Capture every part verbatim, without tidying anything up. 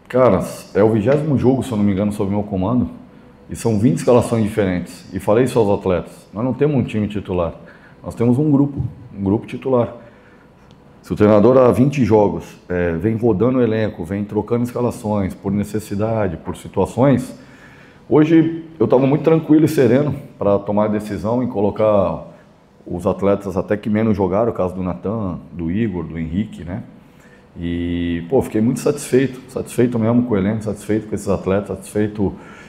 Cara, é o vigésimo jogo, se eu não me engano, sob meu comando, e são vinte escalações diferentes. E falei isso aos atletas, nós não temos um time titular, nós temos um grupo, um grupo titular. Se o treinador há vinte jogos é, vem rodando o elenco, vem trocando escalações por necessidade, por situações, hoje eu estava muito tranquilo e sereno para tomar a decisão em colocar os atletas até que menos jogaram, o caso do Natan, do Igor, do Henrique, né? E, pô, fiquei muito satisfeito, satisfeito mesmo com o elenco, satisfeito com esses atletas, satisfeito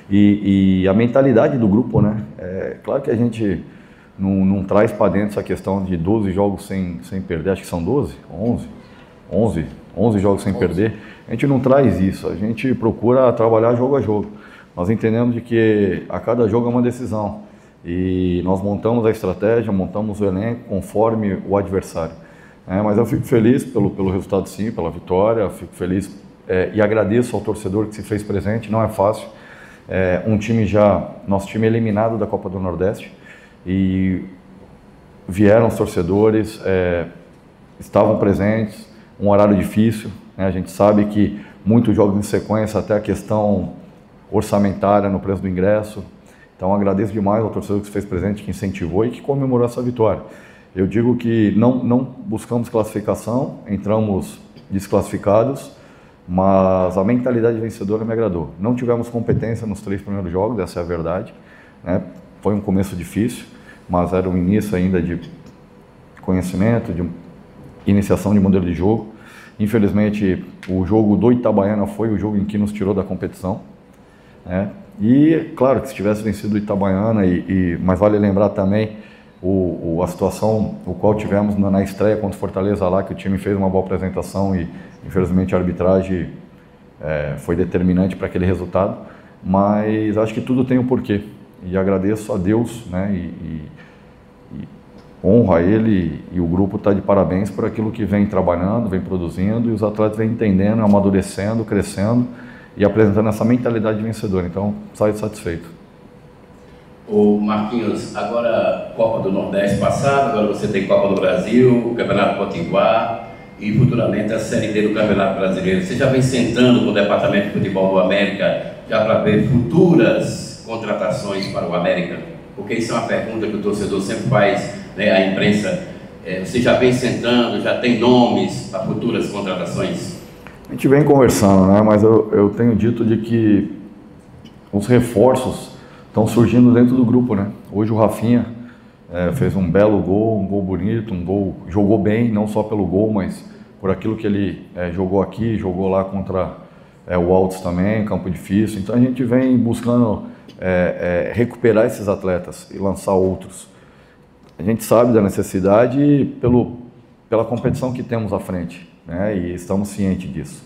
e, e a mentalidade do grupo, né? É claro que a gente não, não traz para dentro essa questão de doze jogos sem, sem perder, acho que são doze, onze, onze, onze jogos sem perder. A gente não traz isso, a gente procura trabalhar jogo a jogo. Nós entendemos de que a cada jogo é uma decisão e nós montamos a estratégia, montamos o elenco conforme o adversário. É, mas eu fico feliz pelo, pelo resultado sim, pela vitória, fico feliz é, e agradeço ao torcedor que se fez presente, não é fácil. É, um time já, nosso time eliminado da Copa do Nordeste e vieram os torcedores, é, estavam presentes, um horário difícil, né? A gente sabe que muitos jogos em sequência, até a questão orçamentária no preço do ingresso. Então agradeço demais ao torcedor que se fez presente, que incentivou e que comemorou essa vitória. Eu digo que não, não buscamos classificação, entramos desclassificados, mas a mentalidade vencedora me agradou. Não tivemos competência nos três primeiros jogos, essa é a verdade, né? Foi um começo difícil, mas era um início ainda de conhecimento, de iniciação de modelo de jogo. Infelizmente, o jogo do Itabaiana foi o jogo em que nos tirou da competição, né? E, claro, que se tivesse vencido o Itabaiana, e, e, mas vale lembrar também o, o, a situação o qual tivemos na, na estreia contra o Fortaleza lá, que o time fez uma boa apresentação e, infelizmente, a arbitragem é, foi determinante para aquele resultado. Mas acho que tudo tem um porquê. E agradeço a Deus, né, e, e, e honro a Ele e o grupo está de parabéns por aquilo que vem trabalhando, vem produzindo, e os atletas vêm entendendo, amadurecendo, crescendo e apresentando essa mentalidade vencedora. Então, saio satisfeito. O Marquinhos, agora Copa do Nordeste passado, agora você tem Copa do Brasil, Campeonato Potiguar e futuramente a Série D do Campeonato Brasileiro. Você já vem sentando com o Departamento de Futebol do América já para ver futuras contratações para o América? Porque isso é uma pergunta que o torcedor sempre faz, né, à imprensa. É, você já vem sentando, já tem nomes para futuras contratações? A gente vem conversando, né? Mas eu, eu tenho dito de que os reforços estão surgindo dentro do grupo, né? Hoje o Rafinha é, fez um belo gol, um gol bonito, um gol, jogou bem, não só pelo gol, mas por aquilo que ele é, jogou aqui, jogou lá contra é, o Altos também, campo difícil. Então a gente vem buscando é, é, recuperar esses atletas e lançar outros. A gente sabe da necessidade pelo, pela competição que temos à frente, né? E estamos cientes disso.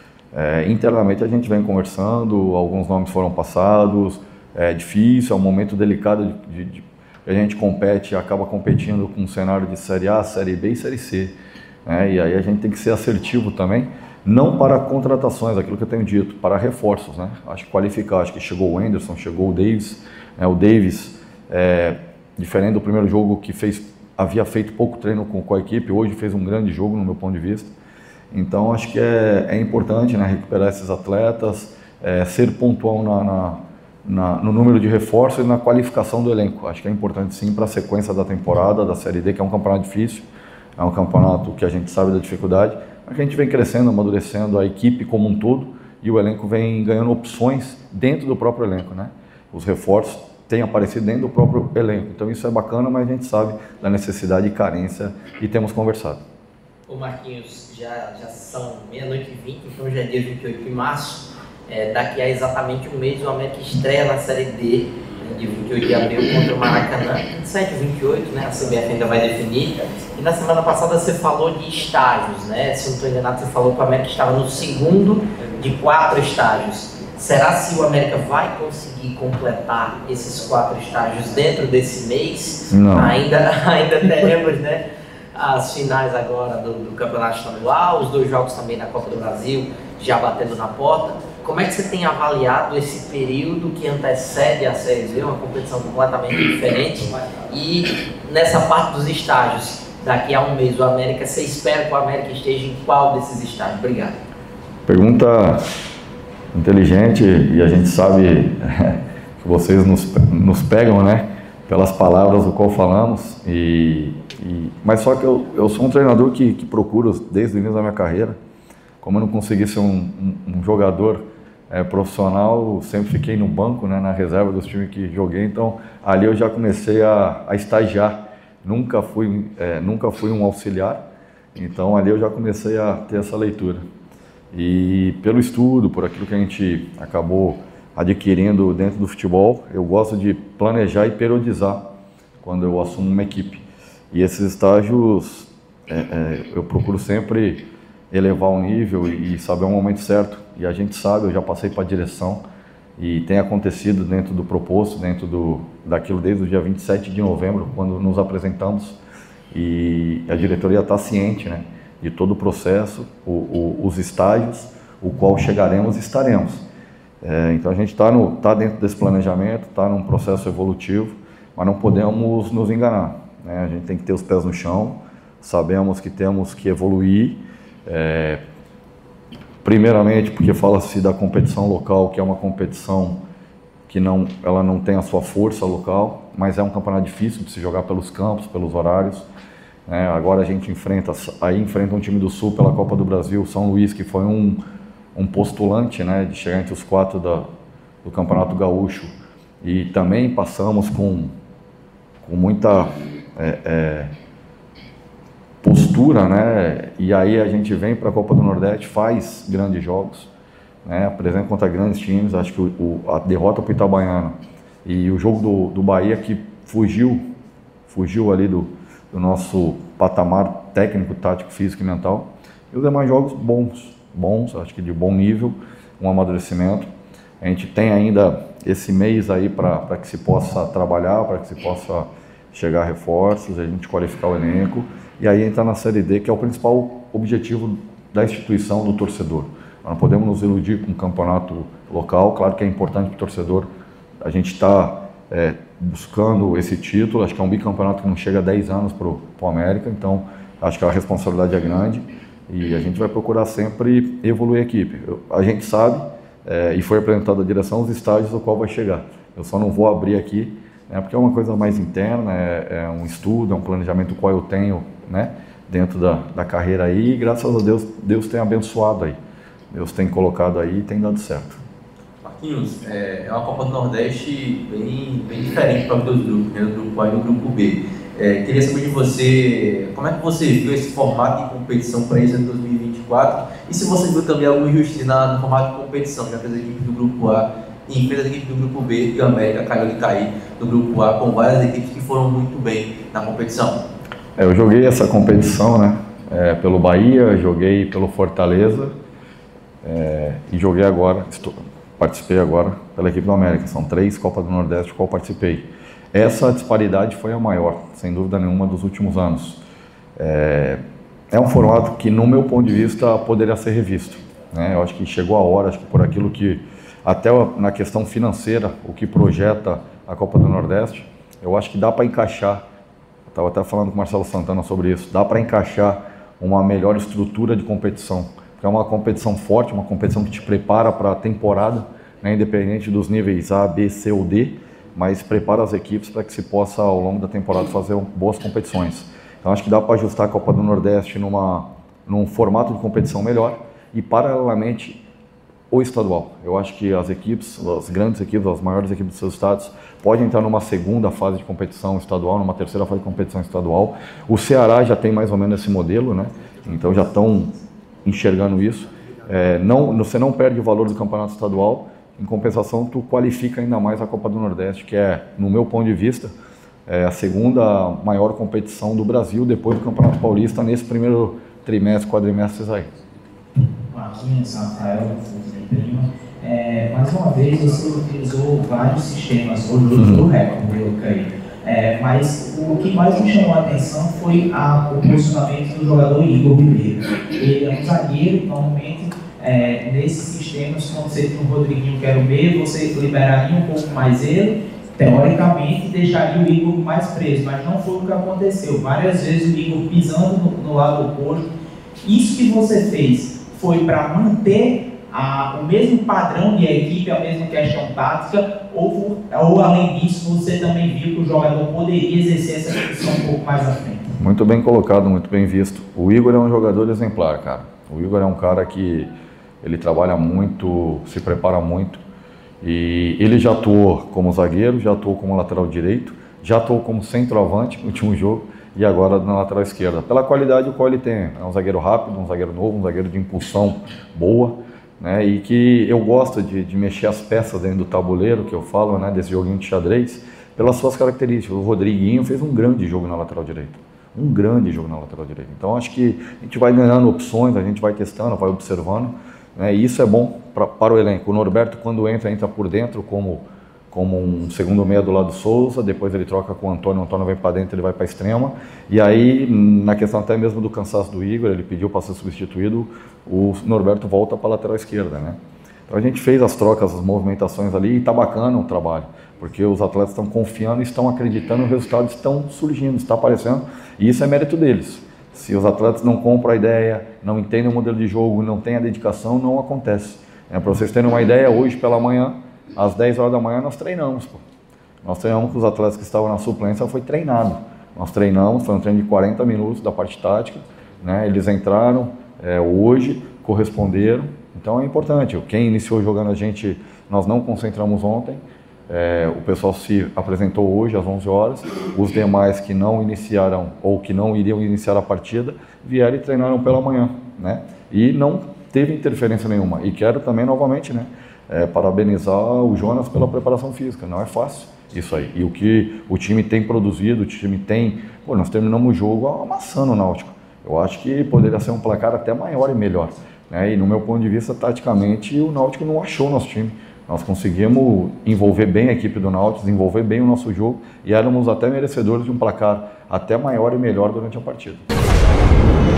É, internamente a gente vem conversando, alguns nomes foram passados. É difícil, é um momento delicado de, de, de a gente compete, acaba competindo com um cenário de Série A, Série B e Série C, né? E aí a gente tem que ser assertivo também, não para contratações, aquilo que eu tenho dito, para reforços, né? Acho que qualificar, acho que chegou o Anderson, chegou o Davis, né? O Davis, é, diferente do primeiro jogo que fez, havia feito pouco treino com, com a equipe, hoje fez um grande jogo no meu ponto de vista. Então acho que é, é importante, né, recuperar esses atletas, é, ser pontual na, na Na, no número de reforços e na qualificação do elenco. Acho que é importante sim para a sequência da temporada, da Série D, que é um campeonato difícil, é um campeonato que a gente sabe da dificuldade, mas que a gente vem crescendo, amadurecendo a equipe como um todo e o elenco vem ganhando opções dentro do próprio elenco, né? Os reforços têm aparecido dentro do próprio elenco, então isso é bacana, mas a gente sabe da necessidade e carência e temos conversado. Ô Marquinhos, já, já são meia-noite e vinte, então já é dia vinte e oito de março. É, daqui a exatamente um mês o América estreia na Série D, né, de vinte e oito de abril contra o Maracanã, vinte e sete, vinte e oito, né, a C B F ainda vai definir. E na semana passada você falou de estágios, né? Se não estou enganado, você falou que o América estava no segundo de quatro estágios. Será se o América vai conseguir completar esses quatro estágios dentro desse mês? Não. Ainda, ainda teremos, né, as finais agora do, do Campeonato Estadual, os dois jogos também da Copa do Brasil já batendo na porta. Como é que você tem avaliado esse período que antecede a Série D, uma competição completamente diferente? E nessa parte dos estágios, daqui a um mês o América, você espera que o América esteja em qual desses estágios? Obrigado. Pergunta inteligente, e a gente sabe que vocês nos, nos pegam, né, pelas palavras do qual falamos, e, e, mas só que eu, eu sou um treinador que, que procuro, desde o início da minha carreira, como eu não consegui ser um, um, um jogador é, profissional, sempre fiquei no banco, né, na reserva dos times que joguei, então ali eu já comecei a, a estagiar, nunca fui, é, nunca fui um auxiliar, então ali eu já comecei a ter essa leitura. E pelo estudo, por aquilo que a gente acabou adquirindo dentro do futebol, eu gosto de planejar e periodizar quando eu assumo uma equipe. E esses estágios, é, é, eu procuro sempre elevar o nível e, e saber o momento certo. E a gente sabe, eu já passei para a direção e tem acontecido dentro do proposto, dentro do, daquilo desde o dia vinte e sete de novembro, quando nos apresentamos. E a diretoria está ciente, né, de todo o processo, o, o, os estágios, o qual chegaremos e estaremos. É, então a gente está tá dentro desse planejamento, está num processo evolutivo, mas não podemos nos enganar, né? A gente tem que ter os pés no chão, sabemos que temos que evoluir, é, primeiramente porque fala-se da competição local, que é uma competição que não, ela não tem a sua força local, mas é um campeonato difícil de se jogar pelos campos, pelos horários. É, agora a gente enfrenta, aí enfrenta um time do Sul pela Copa do Brasil, São Luís, que foi um, um postulante, né, de chegar entre os quatro da, do Campeonato Gaúcho, e também passamos com, com muita é, é, postura, né, e aí a gente vem para a Copa do Nordeste, faz grandes jogos, né, apresenta contra grandes times. Acho que o, o, a derrota para o Itabaiana e o jogo do, do Bahia, que fugiu, fugiu ali do do nosso patamar técnico, tático, físico e mental, e os demais jogos bons, bons, acho que de bom nível, um amadurecimento. A gente tem ainda esse mês aí para que se possa trabalhar, para que se possa chegar a reforços, a gente qualificar o elenco, e aí entrar na Série D, que é o principal objetivo da instituição, do torcedor. Nós não podemos nos iludir com o campeonato local, claro que é importante para o torcedor, a gente está É, buscando esse título, acho que é um bicampeonato que não chega a dez anos para o América, então acho que a responsabilidade é grande e a gente vai procurar sempre evoluir a equipe. Eu, a gente sabe, é, e foi apresentado à direção, os estágios do qual vai chegar. Eu só não vou abrir aqui, né, porque é uma coisa mais interna, é, é um estudo, é um planejamento qual eu tenho, né, dentro da, da carreira aí, e graças a Deus, Deus tem abençoado aí. Deus tem colocado aí e tem dado certo. Marquinhos, é uma Copa do Nordeste bem, bem diferente para os dois grupos, né? Do grupo A e do grupo B. É, queria saber de você, como é que você viu esse formato de competição para esse ano de dois mil e vinte e quatro, e se você viu também alguma injustiça no formato de competição, já fez a equipe do grupo A e fez a equipe do grupo B, e o América caiu de cair do grupo A, com várias equipes que foram muito bem na competição. É, eu joguei essa competição, né, é, pelo Bahia, joguei pelo Fortaleza, é, e joguei agora, estou... participei agora pela equipe do América. São três Copas do Nordeste do qual participei. Essa disparidade foi a maior, sem dúvida nenhuma, dos últimos anos. É, é um formato que, no meu ponto de vista, poderia ser revisto, né? Eu acho que chegou a hora, acho que por aquilo que, até na questão financeira, o que projeta a Copa do Nordeste, eu acho que dá para encaixar, eu estava até falando com o Marcelo Santana sobre isso, dá para encaixar uma melhor estrutura de competição. É uma competição forte, uma competição que te prepara para a temporada, né, independente dos níveis A, B, C ou D, mas prepara as equipes para que se possa, ao longo da temporada, fazer boas competições. Então, acho que dá para ajustar a Copa do Nordeste numa, num formato de competição melhor e, paralelamente, o estadual. Eu acho que as equipes, as grandes equipes, as maiores equipes dos seus estados, podem entrar numa segunda fase de competição estadual, numa terceira fase de competição estadual. O Ceará já tem mais ou menos esse modelo, né? Então já estão enxergando isso. É, não, você não perde o valor do campeonato estadual, em compensação tu qualifica ainda mais a Copa do Nordeste, que é, no meu ponto de vista, é a segunda maior competição do Brasil, depois do Campeonato Paulista, nesse primeiro trimestre, quadrimestre aí. Marquinhos, Rafael, é, mais uma vez você utilizou vários sistemas, o jogo do recorde, pelo que aí. É, mas o que mais me chamou a atenção foi a, o posicionamento do jogador Igor Ribeiro. Ele é um zagueiro, normalmente, é, nesses sistemas, quando você tem um Rodriguinho que era o B, você liberaria um pouco mais ele, teoricamente deixaria o Igor mais preso, mas não foi o que aconteceu. Várias vezes o Igor pisando no, no lado oposto. Isso que você fez foi para manter a, o mesmo padrão de equipe, a mesma questão tática, ou, ou além disso, você também viu que o jogador poderia exercer essa função um pouco mais à frente? Muito bem colocado, muito bem visto. O Igor é um jogador exemplar, cara. O Igor é um cara que ele trabalha muito, se prepara muito, e ele já atuou como zagueiro, já atuou como lateral direito, já atuou como centroavante no último jogo e agora na lateral esquerda. Pela qualidade o qual ele tem, é um zagueiro rápido, um zagueiro novo, um zagueiro de impulsão boa, né? E que eu gosto de, de mexer as peças dentro do tabuleiro, que eu falo, né, desse joguinho de xadrez, pelas suas características. O Rodriguinho fez um grande jogo na lateral direita, um grande jogo na lateral direita. Então acho que a gente vai ganhando opções, a gente vai testando, vai observando, né? E isso é bom pra, para o elenco. O Norberto, quando entra, entra por dentro como, como um segundo meia do lado do Souza, depois ele troca com o Antônio, o Antônio vem para dentro, ele vai para a extrema, e aí na questão até mesmo do cansaço do Igor, ele pediu para ser substituído, o Norberto volta para a lateral esquerda, né? Então a gente fez as trocas, as movimentações ali, e está bacana o trabalho, porque os atletas estão confiando e estão acreditando, os resultados estão surgindo, está aparecendo, e isso é mérito deles. Se os atletas não compram a ideia, não entendem o modelo de jogo, não têm a dedicação, não acontece. É, para vocês terem uma ideia, hoje pela manhã, às dez horas da manhã, nós treinamos. Pô. Nós treinamos com os atletas que estavam na suplência, foi treinado. Nós treinamos, foi um treino de quarenta minutos da parte tática, né? Eles entraram é, hoje, corresponderam, então é importante. Quem iniciou jogando a gente, nós não concentramos ontem, é, o pessoal se apresentou hoje às onze horas, os demais que não iniciaram ou que não iriam iniciar a partida, vieram e treinaram pela manhã, né? E não teve interferência nenhuma. E quero também, novamente, né, é, parabenizar o Jonas pela preparação física, não é fácil isso aí. E o que o time tem produzido, o time tem... Pô, nós terminamos o jogo amassando o Náutico. Eu acho que poderia ser um placar até maior e melhor, né? E no meu ponto de vista, taticamente, o Náutico não achou o nosso time. Nós conseguimos envolver bem a equipe do Náutico, desenvolver bem o nosso jogo e éramos até merecedores de um placar até maior e melhor durante a partida.